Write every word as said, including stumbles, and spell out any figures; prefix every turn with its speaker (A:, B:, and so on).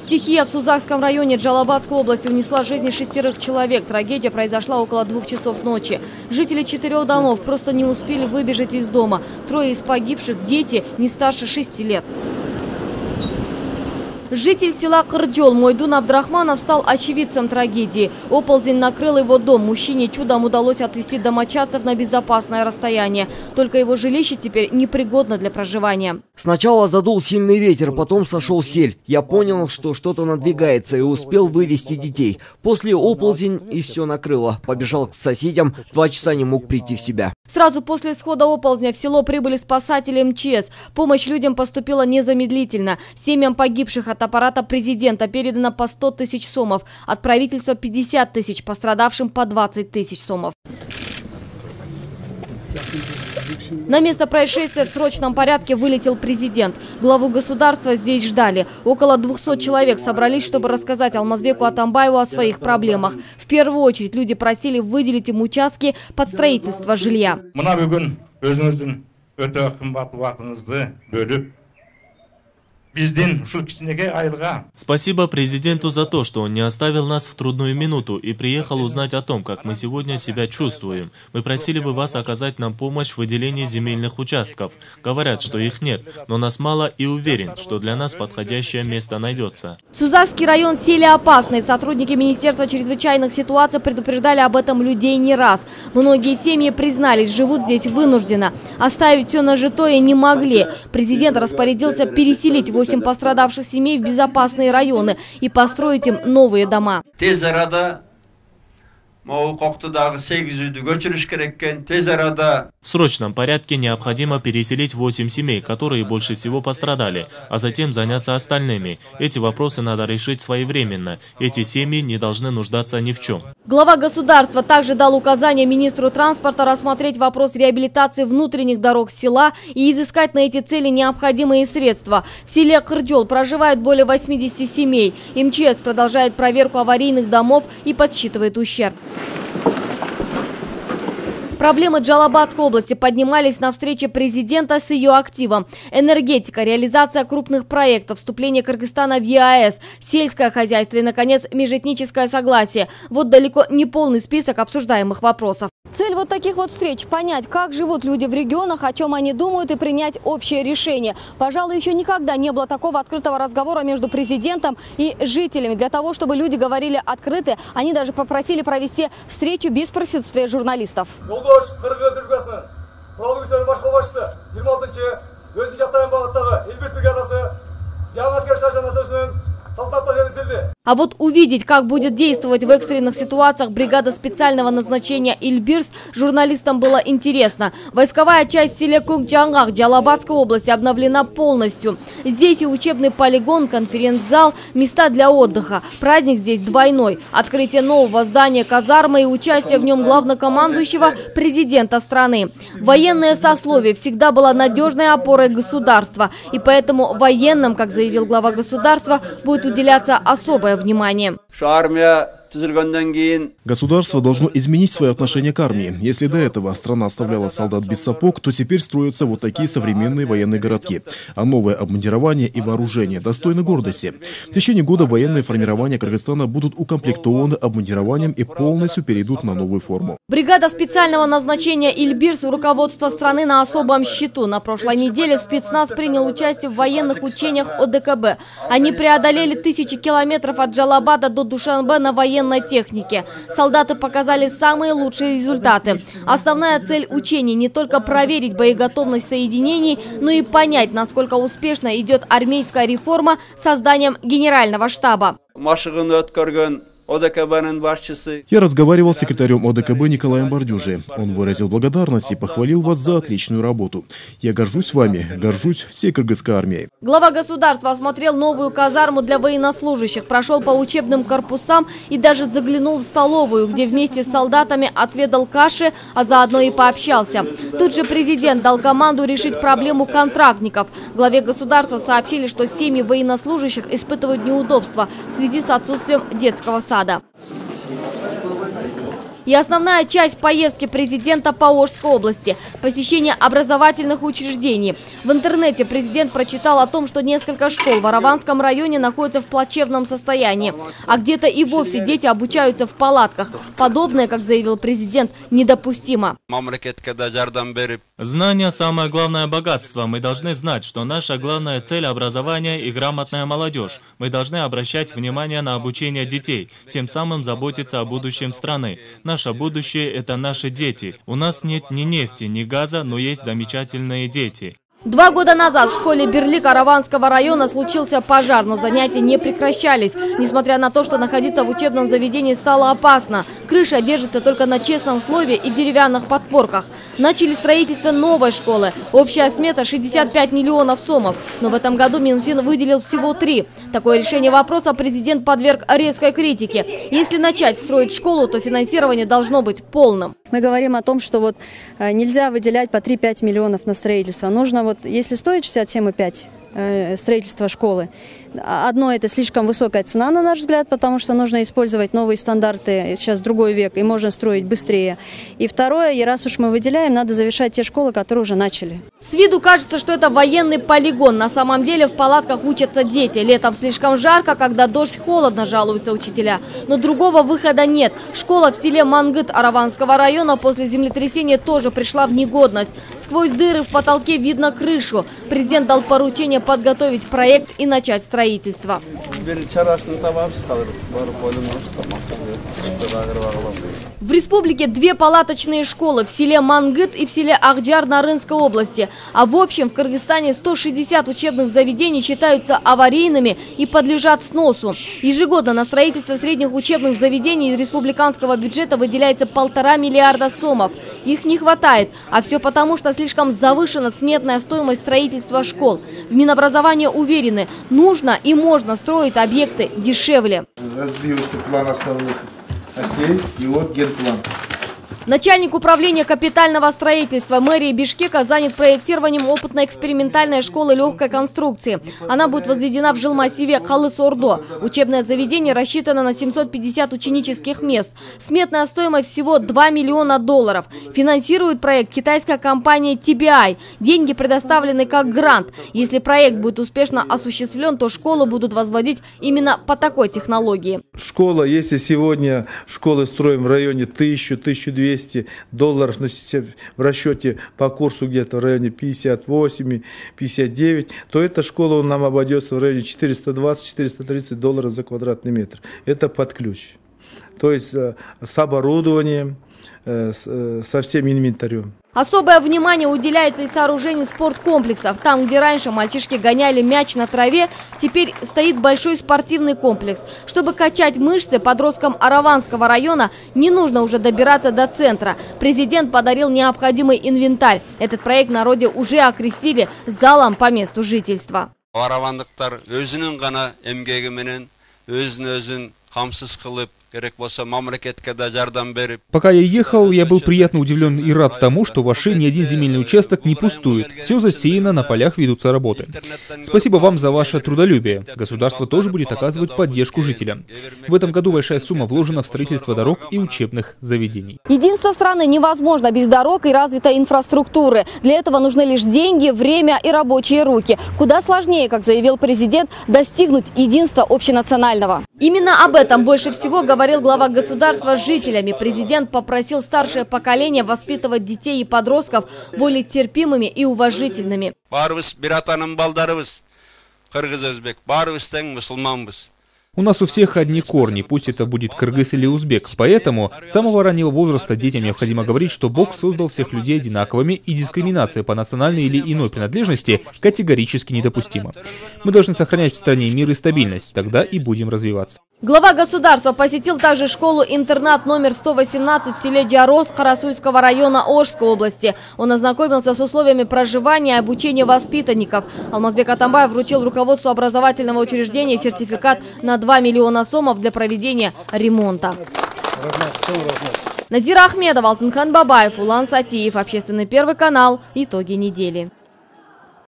A: Стихия в Сузакском районе Джалабадской области унесла жизни шестерых человек. Трагедия произошла около двух часов ночи. Жители четырех домов просто не успели выбежать из дома. Трое из погибших – дети не старше шести лет. Житель села Кырджол Мойдун Абдрахманов стал очевидцем трагедии. Оползень накрыл его дом. Мужчине чудом удалось отвезти домочадцев на безопасное расстояние. Только его жилище теперь непригодно для проживания.
B: Сначала задул сильный ветер, потом сошел сель. Я понял, что что-то надвигается, и успел вывести детей. После оползень и все накрыло. Побежал к соседям, два часа не мог прийти в себя.
A: Сразу после схода оползня в село прибыли спасатели эм че эс. Помощь людям поступила незамедлительно. Семьям погибших от аппарата президента передано по сто тысяч сомов. От правительства пятьдесят тысяч, пострадавшим по двадцать тысяч сомов. На место происшествия в срочном порядке вылетел президент. Главу государства здесь ждали. Около двухсот человек собрались, чтобы рассказать Алмазбеку Атамбаеву о своих проблемах. В первую очередь люди просили выделить им участки под строительство жилья.
C: Спасибо президенту за то, что он не оставил нас в трудную минуту и приехал узнать о том, как мы сегодня себя чувствуем. Мы просили бы вас оказать нам помощь в выделении земельных участков. Говорят, что их нет, но нас мало, и уверен, что для нас подходящее место найдется.
A: Сузакский район селье опасный. Сотрудники Министерства чрезвычайных ситуаций предупреждали об этом людей не раз. Многие семьи признались, живут здесь вынужденно. Оставить все нажитое не могли. Президент распорядился переселить восемь пострадавших семей в безопасные районы и построить им новые дома.
C: В срочном порядке необходимо переселить восемь семей, которые больше всего пострадали, а затем заняться остальными. Эти вопросы надо решить своевременно. Эти семьи не должны нуждаться ни в чем.
A: Глава государства также дал указание министру транспорта рассмотреть вопрос реабилитации внутренних дорог села и изыскать на эти цели необходимые средства. В селе Кырджол проживает более восьмидесяти семей. эм че эс продолжает проверку аварийных домов и подсчитывает ущерб. Проблемы Джалабадской области поднимались на встрече президента с ее активом. Энергетика, реализация крупных проектов, вступление Кыргызстана в е а эс, сельское хозяйство и, наконец, межэтническое согласие. Вот далеко не полный список обсуждаемых вопросов. Цель вот таких вот встреч – понять, как живут люди в регионах, о чем они думают, и принять общее решение. Пожалуй, еще никогда не было такого открытого разговора между президентом и жителями. Для того, чтобы люди говорили открыто, они даже попросили провести встречу без присутствия журналистов. А вот увидеть, как будет действовать в экстренных ситуациях бригада специального назначения «Ильбирс», журналистам было интересно. Войсковая часть в селе Кукджангах Джалабадской области обновлена полностью. Здесь и учебный полигон, конференц-зал, места для отдыха. Праздник здесь двойной. Открытие нового здания казармы и участие в нем главнокомандующего президента страны. Военное сословие всегда было надежной опорой государства. И поэтому военным, как заявил глава государства, будет уделяться особое внимание.
D: Государство должно изменить свое отношение к армии. Если до этого страна оставляла солдат без сапог, то теперь строятся вот такие современные военные городки. А новое обмундирование и вооружение достойны гордости. В течение года военные формирования Кыргызстана будут укомплектованы обмундированием и полностью перейдут на новую форму.
A: Бригада специального назначения «Ильбирс» у руководства страны на особом счету. На прошлой неделе спецназ принял участие в военных учениях о дэ ка бэ. Они преодолели тысячи километров от Джалабада до Душанбе на военной технике. Солдаты показали самые лучшие результаты. Основная цель учений не только проверить боеготовность соединений, но и понять, насколько успешно идет армейская реформа созданием генерального штаба.
D: Я разговаривал с секретарем о дэ ка бэ Николаем Бардюжи. Он выразил благодарность и похвалил вас за отличную работу. Я горжусь вами, горжусь всей кыргызской армией.
A: Глава государства осмотрел новую казарму для военнослужащих, прошел по учебным корпусам и даже заглянул в столовую, где вместе с солдатами отведал каши, а заодно и пообщался. Тут же президент дал команду решить проблему контрактников. Главе государства сообщили, что семьи военнослужащих испытывают неудобства в связи с отсутствием детского сада. И основная часть поездки президента по Орской области – посещение образовательных учреждений. В интернете президент прочитал о том, что несколько школ в Араванском районе находятся в плачевном состоянии, а где-то и вовсе дети обучаются в палатках. Подобное, как заявил президент, недопустимо.
C: Знание – самое главное богатство. Мы должны знать, что наша главная цель – образование и грамотная молодежь. Мы должны обращать внимание на обучение детей, тем самым заботиться о будущем страны. Наше будущее – это наши дети. У нас нет ни нефти, ни газа, но есть замечательные дети.
A: Два года назад в школе Бирлик Араванского района случился пожар, но занятия не прекращались. Несмотря на то, что находиться в учебном заведении стало опасно. Крыша держится только на честном слове и деревянных подпорках. Начали строительство новой школы. Общая смета шестьдесят пять миллионов сомов. Но в этом году Минфин выделил всего три. Такое решение вопроса президент подверг резкой критике. Если начать строить школу, то финансирование должно быть полным.
E: Мы говорим о том, что вот нельзя выделять по три-пять миллионов на строительство. Нужно вот, если стоит шестьдесят семь и пять строительства школы. Одно, это слишком высокая цена, на наш взгляд, потому что нужно использовать новые стандарты, сейчас другой век, и можно строить быстрее. И второе, и раз уж мы выделяем, надо завершать те школы, которые уже начали.
A: С виду кажется, что это военный полигон. На самом деле в палатках учатся дети. Летом слишком жарко, когда дождь, холодно, жалуются учителя. Но другого выхода нет. Школа в селе Мангыт Араванского района после землетрясения тоже пришла в негодность. Сквозь дыры в потолке видно крышу. Президент дал поручение подготовить проект и начать строительство. В республике две палаточные школы в селе Мангыт и в селе Ахджар Нарынской области. А в общем в Кыргызстане сто шестьдесят учебных заведений считаются аварийными и подлежат сносу. Ежегодно на строительство средних учебных заведений из республиканского бюджета выделяется полтора миллиарда сомов. Их не хватает, а все потому, что слишком завышена сметная стоимость строительства школ. В Минобразовании уверены, нужно и можно строить объекты дешевле.
F: Разбился план основных осей и вот генплан.
A: Начальник управления капитального строительства мэрии Бишкека занят проектированием опытно-экспериментальной школы легкой конструкции. Она будет возведена в жилмассиве Калыс-Ордо. Учебное заведение рассчитано на семьсот пятьдесят ученических мест. Сметная стоимость всего два миллиона долларов. Финансирует проект китайская компания ти би ай. Деньги предоставлены как грант. Если проект будет успешно осуществлен, то школу будут возводить именно по такой технологии.
F: Школа, если сегодня школы строим в районе тысячи — тысяча двести долларов, в расчете по курсу где-то в районе пятьдесят восемь — пятьдесят девять, то эта школа нам обойдется в районе четыреста двадцать — четыреста тридцать долларов за квадратный метр. Это под ключ. То есть с оборудованием, со всем инвентарем.
A: Особое внимание уделяется и сооружению спорткомплексов. Там, где раньше мальчишки гоняли мяч на траве, теперь стоит большой спортивный комплекс. Чтобы качать мышцы, подросткам Араванского района не нужно уже добираться до центра. Президент подарил необходимый инвентарь. Этот проект в народе уже окрестили залом по месту жительства.
G: Пока я ехал, я был приятно удивлен и рад тому, что в Оши ни один земельный участок не пустует. Все засеяно, на полях ведутся работы. Спасибо вам за ваше трудолюбие. Государство тоже будет оказывать поддержку жителям. В этом году большая сумма вложена в строительство дорог и учебных заведений.
A: Единство страны невозможно без дорог и развитой инфраструктуры. Для этого нужны лишь деньги, время и рабочие руки. Куда сложнее, как заявил президент, достигнуть единства общенационального. Именно об этом больше всего говорил глава государства с жителями. Президент попросил старшее поколение воспитывать детей и подростков более терпимыми и уважительными.
G: У нас у всех одни корни, пусть это будет кыргыз или узбек. Поэтому с самого раннего возраста детям необходимо говорить, что Бог создал всех людей одинаковыми, и дискриминация по национальной или иной принадлежности категорически недопустима. Мы должны сохранять в стране мир и стабильность, тогда и будем развиваться.
A: Глава государства посетил также школу-интернат номер сто восемнадцать в селе Джарос Карасуйского района Ошской области. Он ознакомился с условиями проживания и обучения воспитанников. Алмазбек Атамбаев вручил руководству образовательного учреждения сертификат на два миллиона сомов для проведения ремонта. Надира Ахмедова, Алтынхан Бабаев, Улан Сатиев. Общественный первый канал. Итоги недели.